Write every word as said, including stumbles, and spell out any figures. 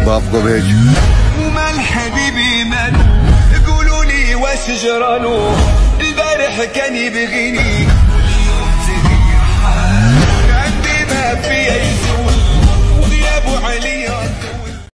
باب قبيج. ومال حبيبي مال قولوا لي واش جرالو، البارح كان يبغيني